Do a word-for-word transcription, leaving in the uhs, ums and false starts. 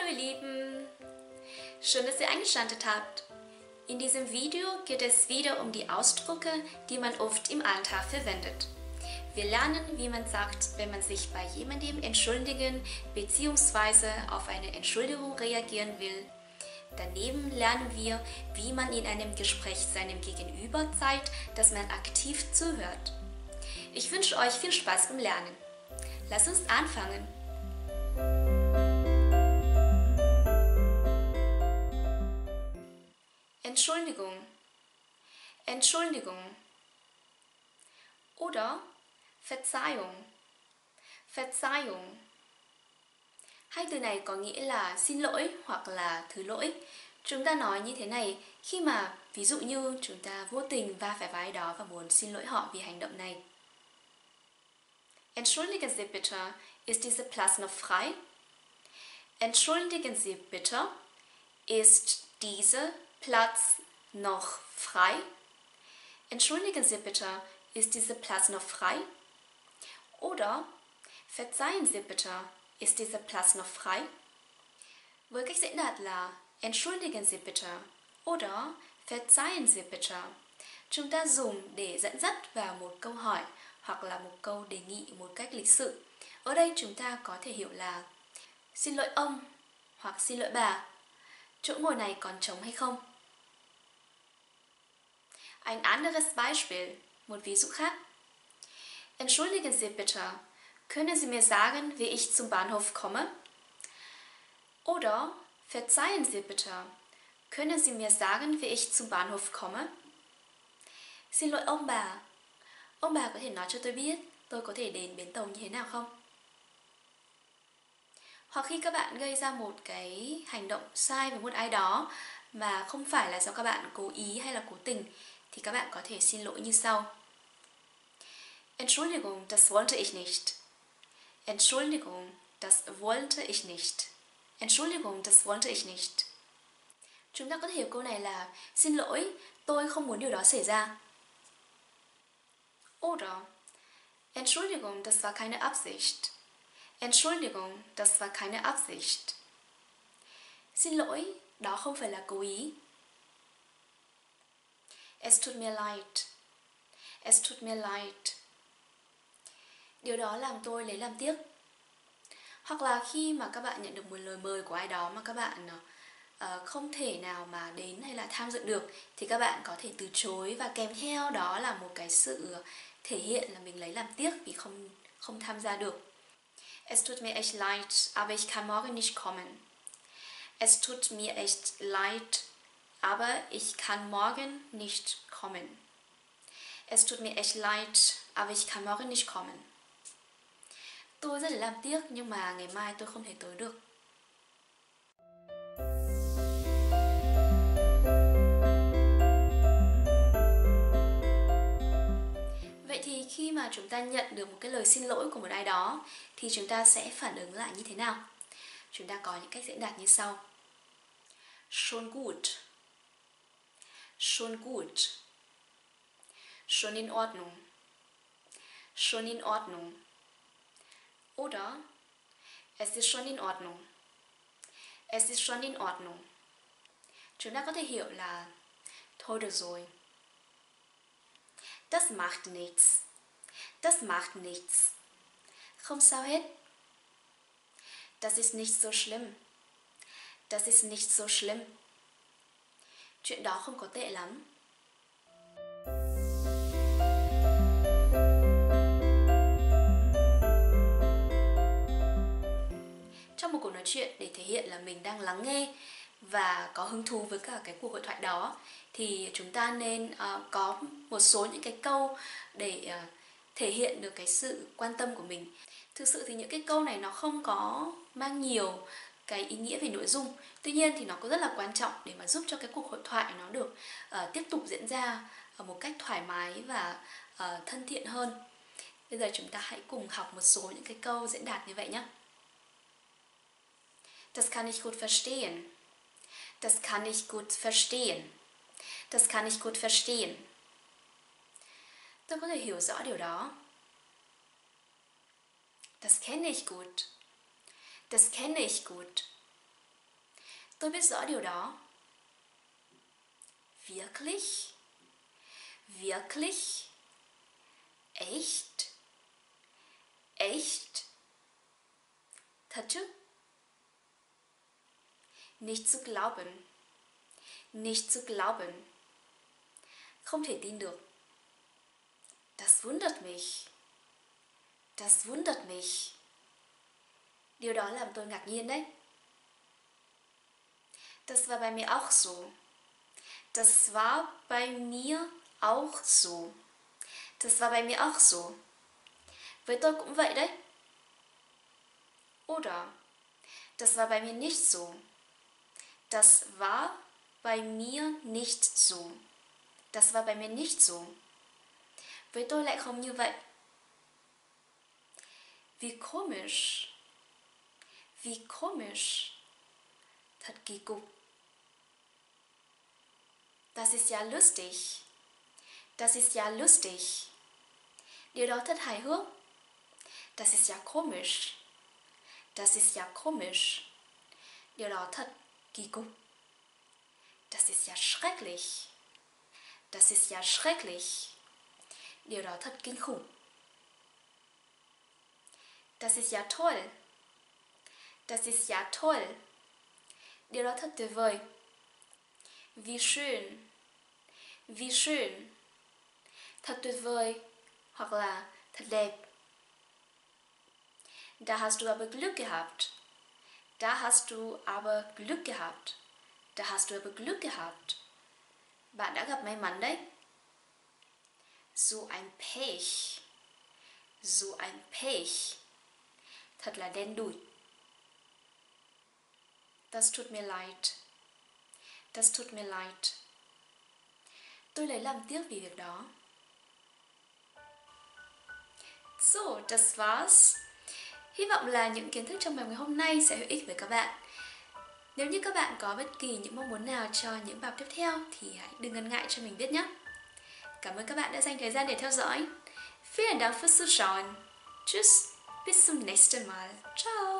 ihr Lieben, schön, dass ihr eingeschaltet habt. In diesem Video geht es wieder um die Ausdrücke, die man oft im Alltag verwendet. Wir lernen, wie man sagt, wenn man sich bei jemandem entschuldigen bzw. auf eine Entschuldigung reagieren will. Daneben lernen wir, wie man in einem Gespräch seinem Gegenüber zeigt, dass man aktiv zuhört. Ich wünsche euch viel Spaß beim Lernen. Lasst uns anfangen. Entschuldigung, Entschuldigung oder Verzeihung, Verzeihung. Hai từ này có nghĩa là xin lỗi hoặc là thứ lỗi. Chúng ta nói như thế này khi mà ví dụ như chúng ta vô tình va phải vai đó và muốn xin lỗi họ vì hành động này. Entschuldigen Sie bitte, ist dieser Platz noch frei? Entschuldigen Sie bitte, ist dieser Platz noch frei? Entschuldigen Sie bitte, ist dieser Platz noch frei? Oder verzeihen Sie bitte, ist dieser Platz noch frei? Với cách diễn đạt là Entschuldigen Sie bitte oder verzeihen Sie bitte, chúng ta dùng để dẫn dắt vào một câu hỏi hoặc là một câu đề nghị một cách lịch sự. Ở đây chúng ta có thể hiểu là xin lỗi ông hoặc xin lỗi bà, chỗ ngồi này còn trống hay không? Ein anderes Beispiel, một ví dụ khác. Entschuldigen Sie bitte, können Sie mir sagen, wie ich zum Bahnhof komme? Oder verzeihen Sie bitte, können Sie mir sagen, wie ich zum Bahnhof komme? Xin lỗi ông bà, ông bà có thể nói cho tôi biết tôi có thể đến bến tàu như thế nào không? Hoặc khi các bạn gây ra một cái hành động sai với một ai đó mà không phải là do các bạn cố ý hay là cố tình thì các bạn có thể xin lỗi như sau. Entschuldigung, das wollte ich nicht. Entschuldigung, das wollte ich nicht. Entschuldigung, das wollte ich nicht. Chúng ta có thể hiểu câu này là xin lỗi, tôi không muốn điều đó xảy ra. Oder Entschuldigung, das war keine Absicht. Entschuldigung, das war keine Absicht. Xin lỗi, đó không phải là cố ý. Es tut mir leid. Es tut mir leid. Điều đó làm tôi lấy làm tiếc. Hoặc là khi mà các bạn nhận được một lời mời của ai đó mà các bạn uh, không thể nào mà đến hay là tham dự được thì các bạn có thể từ chối và kèm theo đó là một cái sự thể hiện là mình lấy làm tiếc vì không không tham gia được. Es tut mir echt leid, aber ich kann morgen nicht kommen. Es tut mir echt leid, aber ich kann morgen nicht kommen. Es tut mir echt leid, aber ich kann morgen nicht kommen. Tôi rất là làm tiếc nhưng mà ngày mai tôi không thể tới được. Vậy thì khi mà chúng ta nhận được một cái lời xin lỗi của một ai đó thì chúng ta sẽ phản ứng lại như thế nào? Chúng ta có những cách diễn đạt như sau. Schon gut. Schon gut. Schon in Ordnung. Schon in Ordnung. Oder es ist schon in Ordnung. Es ist schon in Ordnung. Chúng ta có thể hiểu là thôi được rồi. Das macht nichts. Das macht nichts. Không sao hết. Das ist nicht so schlimm. Das ist nicht so schlimm. Chuyện đó không có tệ lắm. Trong một cuộc nói chuyện để thể hiện là mình đang lắng nghe và có hứng thú với cả cái cuộc hội thoại đó thì chúng ta nên uh, có một số những cái câu để uh, thể hiện được cái sự quan tâm của mình. Thực sự thì những cái câu này nó không có mang nhiều cái ý nghĩa về nội dung, tuy nhiên thì nó có rất là quan trọng để mà giúp cho cái cuộc hội thoại nó được uh, tiếp tục diễn ra uh, một cách thoải mái và uh, thân thiện hơn. Bây giờ chúng ta hãy cùng học một số những cái câu diễn đạt như vậy nhé. Das kann ich gut verstehen. Das kann ich gut verstehen. Das kann ich gut verstehen. Tôi có thể hiểu rõ điều đó. Das kenne ich gut. Das kenne ich gut. Tôi biết rõ điều đó. Wirklich? Wirklich? Echt? Echt? Thật chứ? Nicht zu glauben. Nicht zu glauben. Không thể tin được. Das wundert mich. Das wundert mich. Điều đó làm tôi ngạc nhiên đấy. Das war bei mir auch so. Das war bei mir auch so. Das war bei mir auch so. Với tôi cũng vậy đấy. Oder das war bei mir nicht so. Das war bei mir nicht so. Das war bei mir nicht so. Với tôi lại không như vậy. Wie komisch. Wie komisch. Thật kỳ cục. Das ist ja lustig. Das ist ja lustig. Điều đó thật hài hước. Das ist ja komisch. Das ist ja komisch. Điều đó thật kỳ cục. Das ist ja schrecklich. Das ist ja schrecklich. Điều đó thật kinh khủng. Das ist ja toll. Das ist ja toll. Điều đó thật tuyệt vời. Wie schön. Wie schön. Thật tuyệt vời. Hoặc là thật đẹp. Da hast du aber Glück gehabt. Da hast du aber Glück gehabt. Da hast du aber Glück gehabt. Bạn đã gặp may mắn đấy. So ein Pech. So ein Pech. Thật là đen đủi. Das tut mir leid. Das tut mir leid. Tôi lấy làm tiếc vì việc đó. So, das war's. Hy vọng là những kiến thức trong bài ngày hôm nay sẽ hữu ích với các bạn. Nếu như các bạn có bất kỳ những mong muốn nào cho những bài tiếp theo thì hãy đừng ngần ngại cho mình biết nhé. Cảm ơn các bạn đã dành thời gian để theo dõi. Vielen Dank fürs Zuschauen. Tschüss, bis zum nächsten Mal. Ciao.